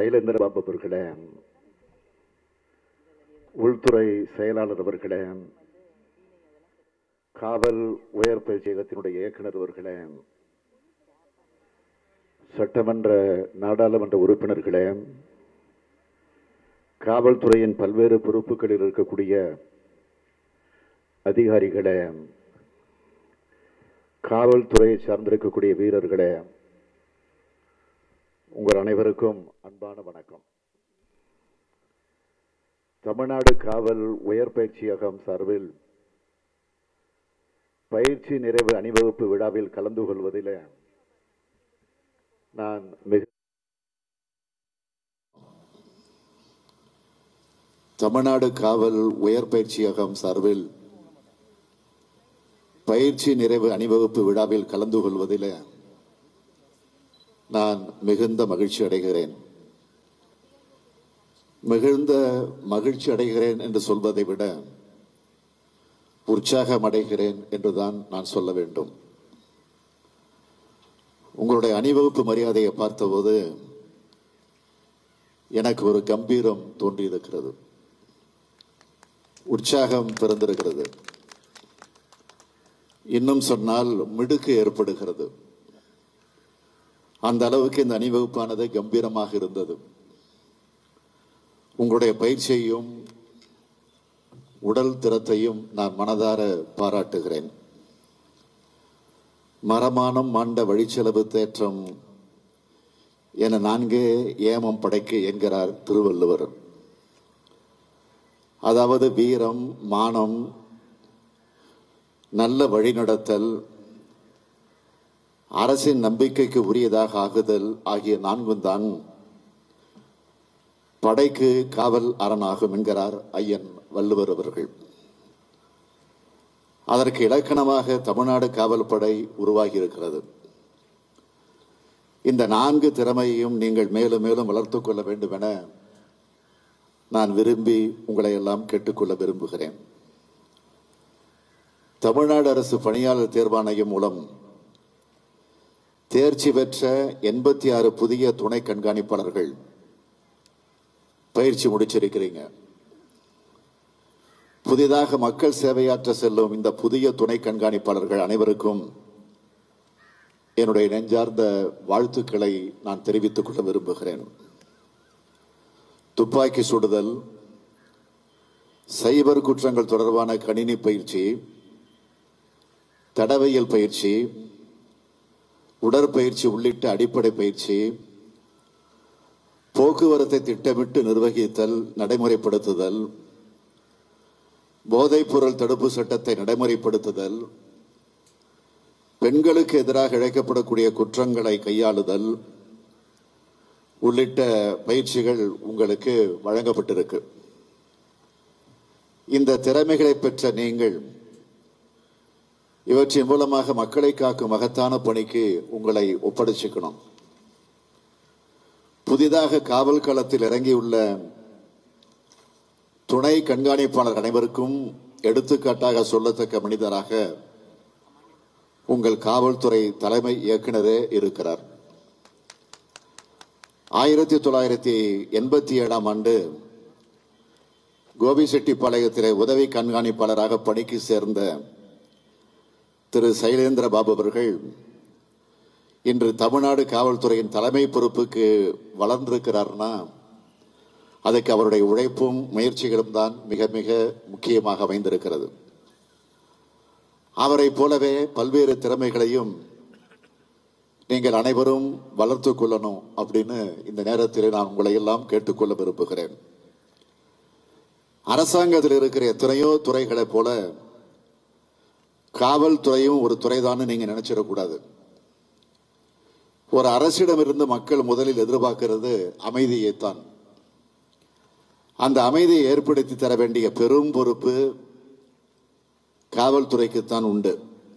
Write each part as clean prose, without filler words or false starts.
சைலேந்திர பாபு அவர்களே, உள்துறை செயலாளர் அவர்களே, காவல் உயர் பயிற்சியகத்தினுடைய இயக்குனர் அவர்களே, சட்டமன்ற நாடாளுமன்ற உறுப்பினர்களே, காவல்துறையின் பல்வேறு பொறுப்புகளில் இருக்கக்கூடிய அதிகாரிகளே, காவல்துறையை சார்ந்திருக்கக்கூடிய வீரர்களே, உங்கள் அனைவருக்கும் அன்பான வணக்கம். தமிழ்நாடு காவல் உயர் பயிற்சியகம் சார்பில் பயிற்சி நிறைவு அணிவகுப்பு விழாவில் கலந்து கொள்வதில் நான் தமிழ்நாடு காவல் உயர் பயிற்சியகம் சார்பில் பயிற்சி நிறைவு அணிவகுப்பு விழாவில் கலந்து கொள்வதில் நான் மிகுந்த மகிழ்ச்சி அடைகிறேன். மிகுந்த மகிழ்ச்சி அடைகிறேன் என்று சொல்வதை விட உற்சாகம் அடைகிறேன் என்றுதான் நான் சொல்ல வேண்டும். உங்களுடைய அணிவகுப்பு மரியாதையை பார்த்தபோது எனக்கு ஒரு கம்பீரம் தோன்றியிருக்கிறது, உற்சாகம் பிறந்திருக்கிறது, இன்னும் சொன்னால் மிடுக்கு ஏற்படுகிறது. அந்த அளவுக்கு இந்த அணிவகுப்பானது கம்பீரமாக இருந்தது. உங்களுடைய பயிற்சியையும் உடல் திறத்தையும் நான் மனதார பாராட்டுகிறேன். மரமானம் மாண்ட வழிச்செலவு தேற்றம் என 4 ஏமம் படைக்கு என்கிறார் திருவள்ளுவர். அதாவது வீரம், மானம், நல்ல வழிநடத்தல், அரசின் நம்பிக்கைக்கு உரியதாக ஆகுதல் ஆகிய 4 தான் படைக்கு காவல் அரணாகும் என்கிறார் ஐயன் வள்ளுவர் அவர்கள். அதற்கு இலக்கணமாக தமிழ்நாடு காவல் படை உருவாகி இருக்கிறது. இந்த 4 திறமையையும் நீங்கள் மேலும் மேலும் வளர்த்துக் கொள்ள வேண்டும் என நான் விரும்பி உங்களை எல்லாம் கேட்டுக்கொள்ள விரும்புகிறேன். தமிழ்நாடு அரசு பணியாளர் தேர்வாணையம் மூலம் தேர்ச்சி பெற்ற 86 புதிய துணை கண்காணிப்பாளர்கள் பயிற்சி முடிச்சிருக்கிறீங்க. புதிதாக மக்கள் சேவையாற்ற செல்லும் இந்த புதிய துணை கண்காணிப்பாளர்கள் அனைவருக்கும் என்னுடைய நெஞ்சார்ந்த வாழ்த்துக்களை நான் தெரிவித்துக் கொள்ள விரும்புகிறேன். துப்பாக்கி சுடுதல், சைபர் குற்றங்கள் தொடர்பான கணினி பயிற்சி, தடவையல் பயிற்சி, உடற்பயிற்சி உள்ளிட்ட அடிப்படை பயிற்சி, போக்குவரத்தை திட்டமிட்டு நிர்வகித்தல், நடைமுறைப்படுத்துதல், போதைப்பொருள் தடுப்பு சட்டத்தை நடைமுறைப்படுத்துதல், பெண்களுக்கு எதிராக இழைக்கப்படக்கூடிய குற்றங்களை கையாளுதல் உள்ளிட்ட பயிற்சிகள் உங்களுக்கு வழங்கப்பட்டிருக்கு. இந்த திறமைகளை பெற்ற நீங்கள் இவற்றின் மூலமாக மக்களை காக்கும் மகத்தான பணிக்கு உங்களை ஒப்படைச்சுக்கணும். புதிதாக காவல் களத்தில் இறங்கியுள்ள துணை கண்காணிப்பாளர் அனைவருக்கும் எடுத்துக்காட்டாக சொல்லத்தக்க மனிதராக உங்கள் காவல்துறை தலைமை இயக்குனரே இருக்கிறார். 1987ஆம் ஆண்டு கோபிசெட்டிப்பாளையத்திலே உதவி கண்காணிப்பாளராக பணிக்கு சேர்ந்த திரு சைலேந்திர பாபு அவர்கள் இன்று தமிழ்நாடு காவல்துறையின் தலைமை பொறுப்புக்கு வளர்ந்திருக்கிறார்னா அதுக்கு அவருடைய உழைப்பும் முயற்சிகளும் தான் மிக மிக முக்கியமாக அமைந்திருக்கிறது. அவரை போலவே பல்வேறு திறமைகளையும் நீங்கள் அனைவரும் வளர்த்து கொள்ளணும் அப்படின்னு இந்த நேரத்தில் நான் உங்களை எல்லாம் கேட்டுக்கொள்ள விரும்புகிறேன். அரசாங்கத்தில் இருக்கிற எத்தனையோ துறைகளைப் போல காவல்துறையும் ஒரு துறைதான் நீங்க நினைச்சிடக்கூடாது. ஒரு அரசிடமிருந்து மக்கள் முதலில் எதிர்பார்க்கிறது அமைதியைத்தான். அந்த அமைதியை ஏற்படுத்தி தர வேண்டிய பெரும் பொறுப்பு காவல்துறைக்குத்தான் உண்டு.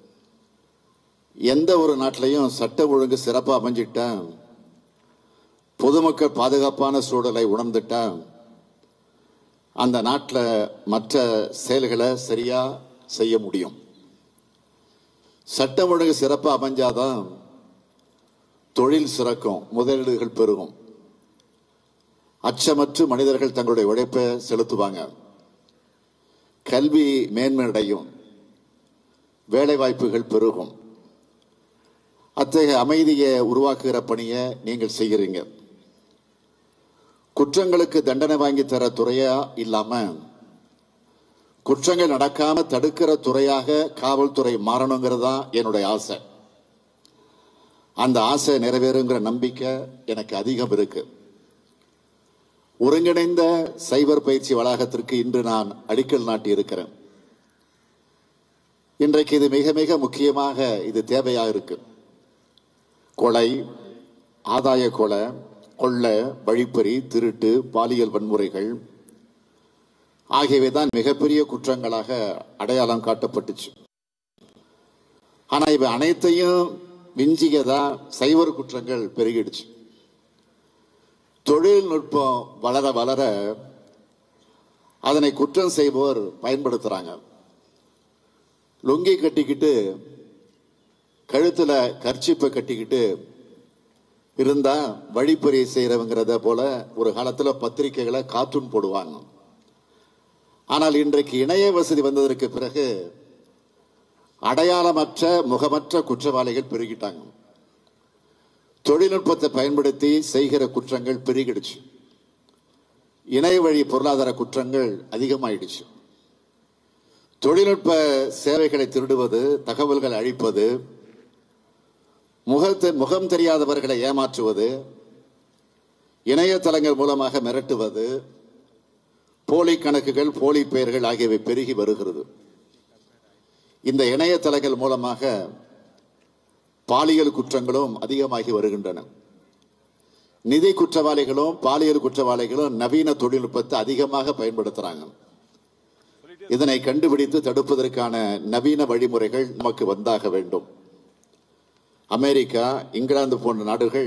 எந்த ஒரு நாட்டிலையும் சட்டம் ஒழுங்கு சிறப்பாக அமைஞ்சிட்டா, பொதுமக்கள் பாதுகாப்பான சூழலை உணர்ந்துட்டா அந்த நாட்டில் மற்ற செயல்களை சரியா செய்ய முடியும். சட்டம் ஒழுங்கு சிறப்பாக அமைஞ்சாதான் தொழில் சிறக்கும், முதலீடுகள் பெருகும். அச்சமற்று மனிதர்கள் தங்களுடைய உழைப்பை செலுத்துவாங்க. கல்வி மேன்மையடையும், வேலை வாய்ப்புகள் பெருகும். அத்தகைய அமைதியை உருவாக்குகிற பணியை நீங்கள் செய்கிறீங்க. குற்றங்களுக்கு தண்டனை வாங்கி தர துறையா இல்லாம குற்றங்கள் நடக்காம தடுக்கிற துறையாக காவல்துறை மாறணுங்கிறது தான் என்னுடைய ஆசை. அந்த ஆசை நிறைவேறுங்கிற நம்பிக்கை எனக்கு அதிகம் இருக்கு. ஒருங்கிணைந்த சைபர் பயிற்சி வளாகத்திற்கு இன்று நான் அடிக்கல் நாட்டி இருக்கிறேன். இன்றைக்கு இது மிக மிக முக்கியமாக இது தேவையாக இருக்கு. கொலை, ஆதாய கொலை, கொள்ளை, வழிப்பறி, திருட்டு, பாலியல் வன்முறைகள் ஆகியவைதான் மிகப்பெரிய குற்றங்களாக அடையாளம் காட்டப்பட்டுச்சு. ஆனா இவை அனைத்தையும் விஞ்சியதா சைபர் குற்றங்கள் பெருகிடுச்சு. தொழில்நுட்பம் வளர வளர அதனை குற்றம் செய்பவர் பயன்படுத்துறாங்க. லுங்கி கட்டிக்கிட்டு கழுத்துல கர்ச்சிப்பை கட்டிக்கிட்டு இருந்தா வழிப்பறி செய்யறவங்கிறத போல ஒரு காலத்துல பத்திரிகைகளை கார்ட்டூன் போடுவாங்க. ஆனால் இன்றைக்கு இணைய வசதி வந்ததற்கு பிறகு அடையாளமற்ற முகமற்ற குற்றவாளிகள் பெருகிட்டாங்க. தொழில்நுட்பத்தை பயன்படுத்தி செய்கிற குற்றங்கள் பெருகிடுச்சு. இணைய வழி பொருளாதார குற்றங்கள் அதிகமாயிடுச்சு. தொழில்நுட்ப சேவைகளை திருடுவது, தகவல்கள் அழிப்பது, முகம் தெரியாதவர்களை ஏமாற்றுவது, இணையதளங்கள் மூலமாக மிரட்டுவது, போலி கணக்குகள், போலி பெயர்கள் ஆகியவை பெருகி வருகிறது. இந்த இணையதளங்கள் மூலமாக பாலியல் குற்றங்களும் அதிகமாகி வருகின்றன. நிதி குற்றவாளிகளும் பாலியல் குற்றவாளிகளும் நவீன தொழில்நுட்பத்தை அதிகமாக பயன்படுத்துறாங்க. இதனை கண்டுபிடித்து தடுப்பதற்கான நவீன வழிமுறைகள் நமக்கு வந்தாக வேண்டும். அமெரிக்கா, இங்கிலாந்து போன்ற நாடுகள்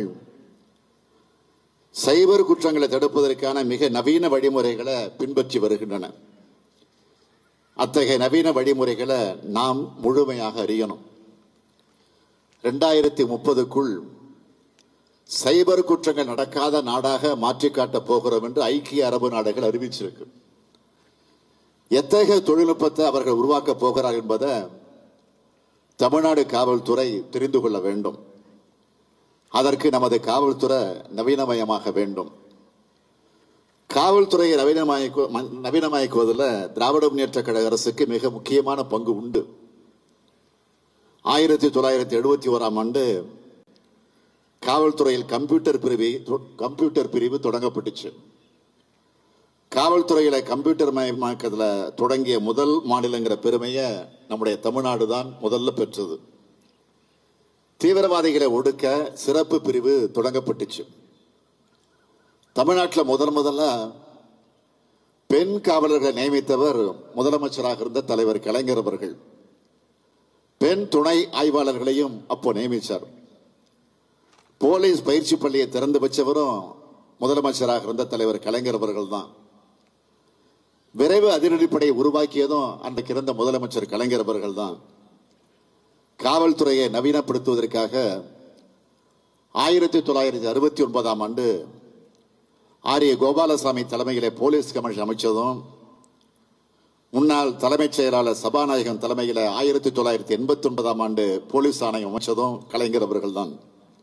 சைபர் குற்றங்களை தடுப்பதற்கான மிக நவீன வழிமுறைகளை பின்பற்றி வருகின்றன. அத்தகைய நவீன வழிமுறைகளை நாம் முழுமையாக அறியணும். 2030க்குள் சைபர் குற்றங்கள் நடக்காத நாடாக மாற்றி காட்டப் போகிறோம் என்று ஐக்கிய அரபு நாடுகள் அறிவிச்சிருக்கு. எத்தகைய தொழில்நுட்பத்தை அவர்கள் உருவாக்க போகிறார்கள் என்பதை தமிழ்நாடு காவல்துறை தெரிந்து கொள்ள வேண்டும். அதற்கு நமது காவல்துறை நவீனமயமாக வேண்டும். காவல்துறையை நவீனமயக்குவதில் திராவிட முன்னேற்ற கழக அரசுக்கு மிக முக்கியமான பங்கு உண்டு. 1971ஆம் ஆண்டு காவல்துறையில் கம்ப்யூட்டர் பிரிவு தொடங்கப்பட்டுச்சு. காவல்துறையில கம்ப்யூட்டர் மயமாக்கத்தில் தொடங்கிய முதல் மாநிலங்கிற பெருமையை நம்முடைய தமிழ்நாடு தான் முதல்ல பெற்றது. தீவிரவாதிகளை ஒடுக்க சிறப்பு பிரிவு தொடங்கப்பட்டுச்சு. தமிழ்நாட்டில் முதல்ல பெண் காவலர்களை நியமித்தவர் முதலமைச்சராக இருந்த தலைவர் கலைஞர் அவர்கள். பெண் துணை ஆய்வாளர்களையும் அப்போ நியமித்தார். போலீஸ் பயிற்சி பள்ளியை திறந்து வச்சவரும் முதலமைச்சராக இருந்த தலைவர் கலைஞர் அவர்கள் தான். விரைவு அதிரடிப்படையை உருவாக்கியதும் அன்றைக்கு இருந்த முதலமைச்சர் கலைஞர் அவர்கள் தான். காவல்துறையை நவீனப்படுத்துவதற்காக 1969ஆம் ஆண்டு ஆரிய கோபாலசாமி தலைமையிலே போலீஸ் கமிஷன் அமைச்சதும், முன்னாள் தலைமைச் செயலாளர் சபாநாயகன் தலைமையில் 1989ஆம் ஆண்டு போலீஸ் ஆணையம் அமைச்சதும் கலைஞர் அவர்கள் தான்.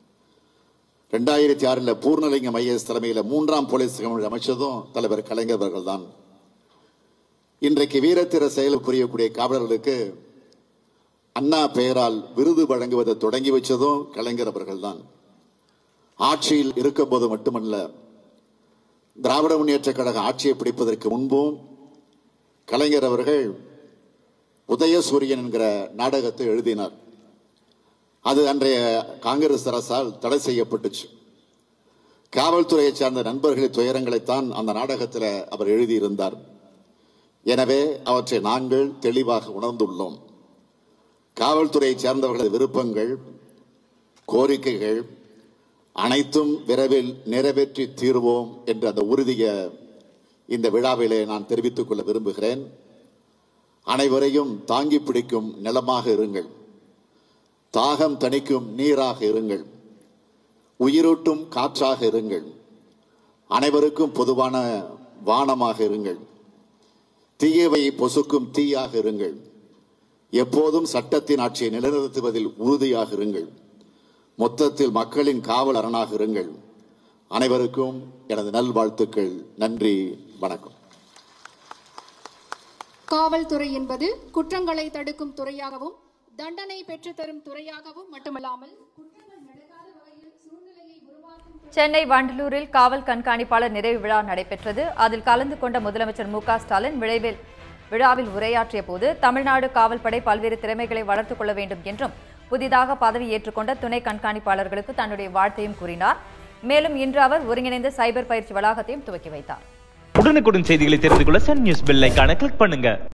2006 பூர்ணலிங்கம் ஐஏஎஸ் தலைமையில் 3ஆம் போலீஸ் கமிஷன் அமைச்சதும் தலைவர் கலைஞர் அவர்கள் தான். இன்றைக்கு வீரத்திர செயல் புரியக்கூடிய காவலர்களுக்கு அண்ணா பெயரால் விருது வழங்குவதை தொடங்கி வச்சதும் கலைஞர் அவர்கள் தான். ஆட்சியில் இருக்கும் போது மட்டுமல்ல, திராவிட முன்னேற்ற கழக ஆட்சியை பிடிப்பதற்கு முன்பும் கலைஞர் அவர்கள் உதயசூரியன் என்கிற நாடகத்தை எழுதினார். அது அன்றைய காங்கிரஸ் அரசால் தடை செய்யப்பட்டுச்சு. காவல்துறையை சார்ந்த நண்பர்களின் துயரங்களைத்தான் அந்த நாடகத்தில் அவர் எழுதியிருந்தார். எனவே அவற்றை நாங்கள் தெளிவாக உணர்ந்துள்ளோம். காவல்துறையை சேர்ந்தவர்களது விருப்பங்கள், கோரிக்கைகள் அனைத்தும் விரைவில் நிறைவேற்றி தீர்வோம் என்ற அந்த உறுதியை இந்த விழாவிலே நான் தெரிவித்துக் கொள்ள விரும்புகிறேன். அனைவரையும் தாங்கி பிடிக்கும் நிலமாக இருங்கள், தாகம் தணிக்கும் நீராக இருங்கள், உயிரூட்டும் காற்றாக இருங்கள், அனைவருக்கும் பொதுவான வானமாக இருங்கள். தீயவை பொசுக்கும் தீயாக இருங்கள். எப்போதும் சட்டத்தின் ஆட்சியை நிலைநிறுத்துவதில் உறுதியாக இருங்கள். மொத்தத்தில் மக்களின் காவல் அரணாக இருங்கள். அனைவருக்கும் எனது நல்வாழ்த்துக்கள். நன்றி, வணக்கம். காவல்துறை என்பது குற்றங்களை தடுக்கும் துறையாகவும் தண்டனை பெற்றுத்தரும் துறையாகவும் மட்டுமல்லாமல் சென்னை வண்டலூரில் காவல் கண்காணிப்பாளர் நிறைவு விழா நடைபெற்றது. அதில் கலந்து கொண்ட முதலமைச்சர் மு.க. ஸ்டாலின் விழாவில் உரையாற்றிய போது தமிழ்நாடு காவல்படை பல்வேறு திறமைகளை வளர்த்துக் கொள்ள வேண்டும் என்றும் புதிதாக பதவி ஏற்றுக்கொண்ட துணை கண்காணிப்பாளர்களுக்கு தன்னுடைய வாழ்த்தையும் கூறினார். மேலும் இன்று அவர் ஒருங்கிணைந்த சைபர் பயிற்சி வளாகத்தையும் துவக்கி வைத்தார். உடனுக்குடன் செய்திகளை தெரிந்து கொள்ள சன் நியூஸ் பெல் ஐகானை கிளிக் பண்ணுங்க.